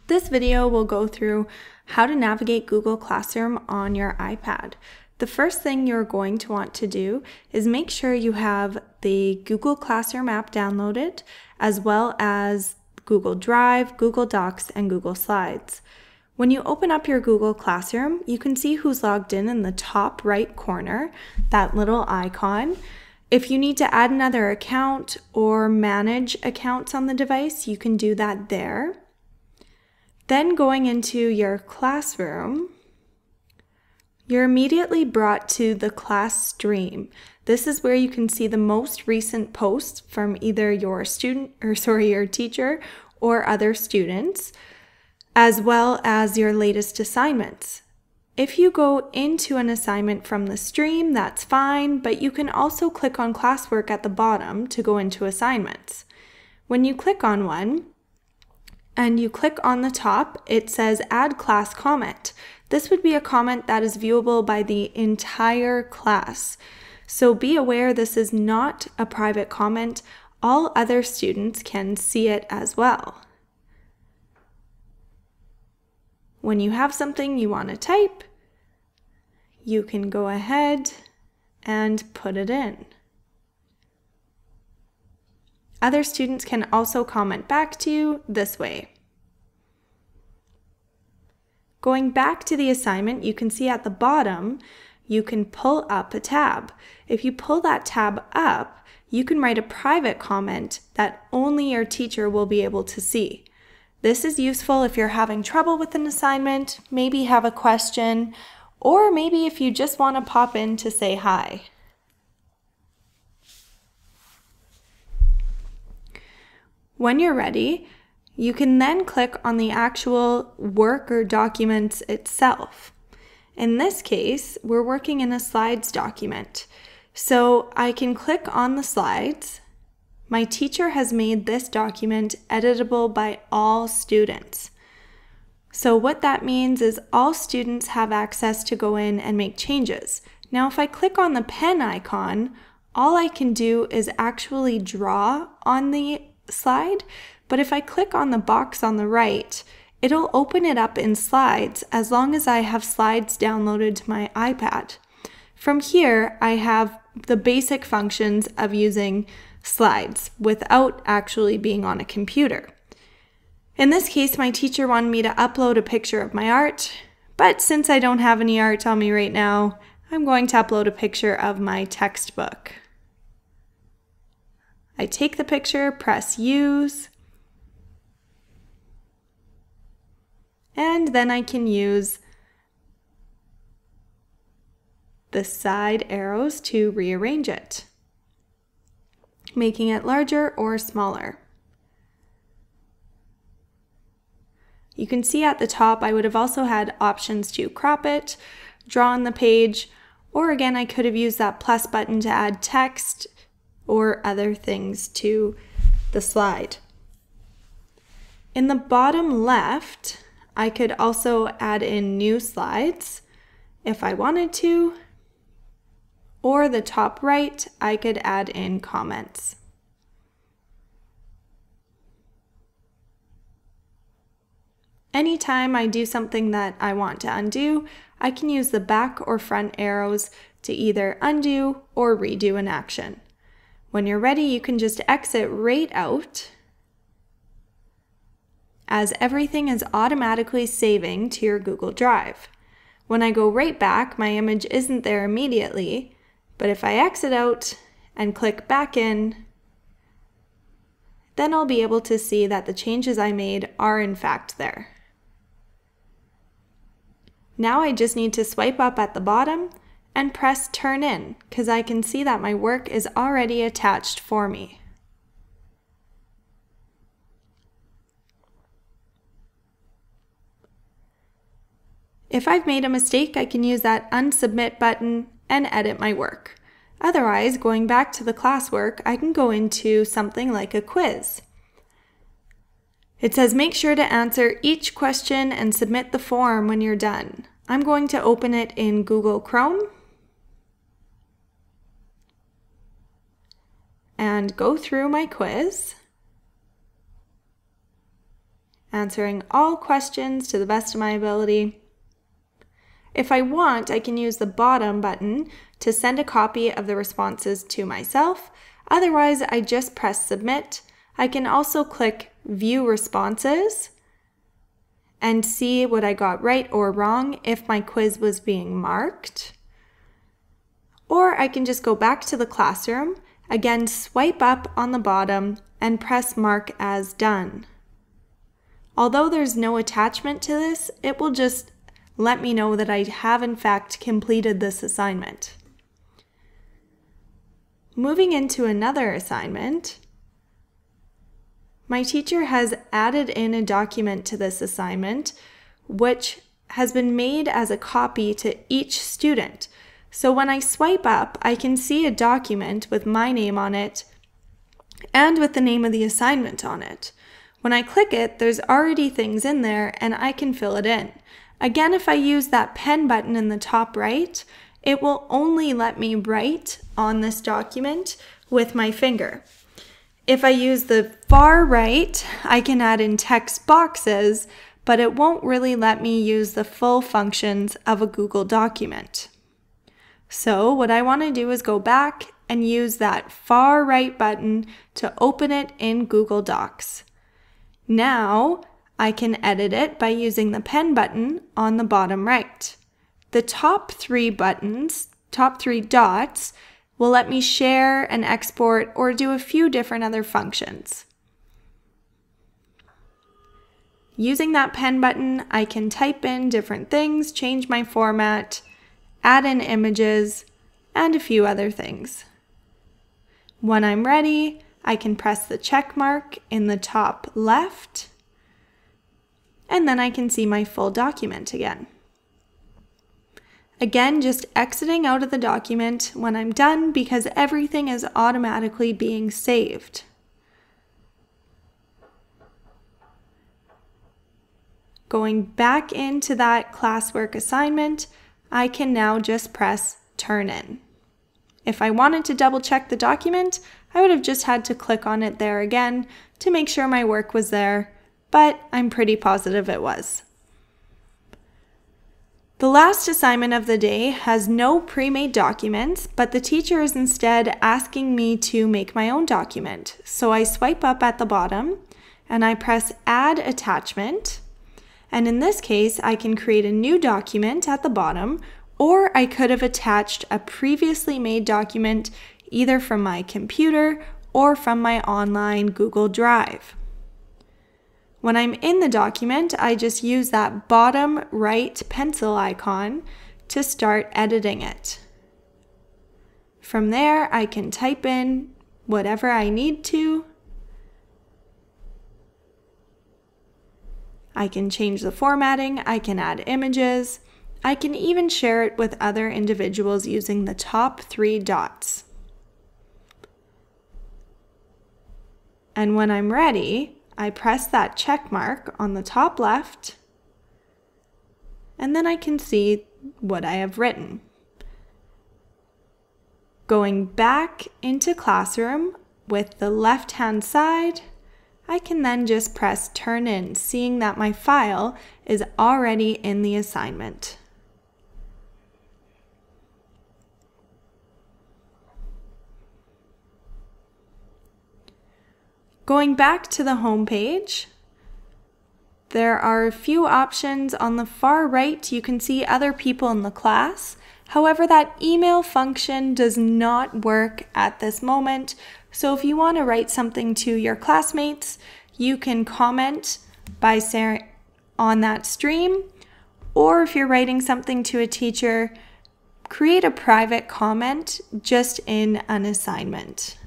This video will go through how to navigate Google Classroom on your iPad. The first thing you're going to want to do is make sure you have the Google Classroom app downloaded, as well as Google Drive, Google Docs, and Google Slides. When you open up your Google Classroom, you can see who's logged in the top right corner, that little icon. If you need to add another account or manage accounts on the device, you can do that there. Then going into your classroom, you're immediately brought to the class stream. This is where you can see the most recent posts from either your your teacher or other students, as well as your latest assignments. If you go into an assignment from the stream, that's fine, but you can also click on classwork at the bottom to go into assignments. When you click on one, and you click on the top, it says add class comment. This would be a comment that is viewable by the entire class. So be aware this is not a private comment. All other students can see it as well. When you have something you want to type, you can go ahead and put it in. Other students can also comment back to you this way. Going back to the assignment, you can see at the bottom, you can pull up a tab. If you pull that tab up, you can write a private comment that only your teacher will be able to see. This is useful if you're having trouble with an assignment, maybe have a question, or maybe if you just want to pop in to say hi. When you're ready, you can then click on the actual work or documents itself. In this case, we're working in a slides document. So I can click on the slides. My teacher has made this document editable by all students. So what that means is all students have access to go in and make changes. Now, if I click on the pen icon, all I can do is actually draw on the slide, but if I click on the box on the right, it'll open it up in Slides as long as I have Slides downloaded to my iPad. From here, I have the basic functions of using Slides without actually being on a computer. In this case, my teacher wanted me to upload a picture of my art, but since I don't have any art on me right now, I'm going to upload a picture of my textbook. I take the picture, press Use, and then I can use the side arrows to rearrange it, making it larger or smaller. You can see at the top I would have also had options to crop it, draw on the page, or again I could have used that plus button to add text or other things to the slide. In the bottom left, I could also add in new slides if I wanted to, or the top right, I could add in comments. Anytime I do something that I want to undo, I can use the back or front arrows to either undo or redo an action. When you're ready, you can just exit right out, as everything is automatically saving to your Google Drive. When I go right back, my image isn't there immediately, but if I exit out and click back in, then I'll be able to see that the changes I made are in fact there. Now I just need to swipe up at the bottom and press Turn In, because I can see that my work is already attached for me. If I've made a mistake, I can use that Unsubmit button and edit my work. Otherwise, going back to the classwork, I can go into something like a quiz. It says make sure to answer each question and submit the form when you're done. I'm going to open it in Google Chrome and go through my quiz. answering all questions to the best of my ability. If I want, I can use the bottom button to send a copy of the responses to myself. Otherwise, I just press submit. I can also click view responses and see what I got right or wrong if my quiz was being marked. Or I can just go back to the classroom, again swipe up on the bottom and press mark as done. Although there's no attachment to this, it will just let me know that I have in fact completed this assignment. Moving into another assignment, my teacher has added in a document to this assignment, which has been made as a copy to each student. So when I swipe up, I can see a document with my name on it and with the name of the assignment on it. When I click it, there's already things in there and I can fill it in. Again, if I use that pen button in the top right, it will only let me write on this document with my finger. If I use the far right, I can add in text boxes, but it won't really let me use the full functions of a Google document. So what I want to do is go back and use that far right button to open it in Google Docs. Now I can edit it by using the pen button on the bottom right. The top three buttons, top three dots, will let me share and export or do a few different other functions. Using that pen button, I can type in different things, change my format, add in images, and a few other things. When I'm ready, I can press the check mark in the top left, and then I can see my full document again. Again, just exiting out of the document when I'm done because everything is automatically being saved. Going back into that classwork assignment, I can now just press turn in. If I wanted to double check the document, I would have just had to click on it there again to make sure my work was there, but I'm pretty positive it was. The last assignment of the day has no pre-made documents, but the teacher is instead asking me to make my own document. So I swipe up at the bottom and I press add attachment. And in this case, I can create a new document at the bottom, or I could have attached a previously made document either from my computer or from my online Google Drive. When I'm in the document, I just use that bottom right pencil icon to start editing it. From there, I can type in whatever I need to. I can change the formatting, I can add images, I can even share it with other individuals using the top three dots. And when I'm ready, I press that check mark on the top left, and then I can see what I have written. Going back into Classroom with the left-hand side, I can then just press turn in, seeing that my file is already in the assignment. Going back to the home page, there are a few options. On the far right, you can see other people in the class. However, that email function does not work at this moment. So if you want to write something to your classmates, you can comment by saying on that stream, or if you're writing something to a teacher, create a private comment just in an assignment.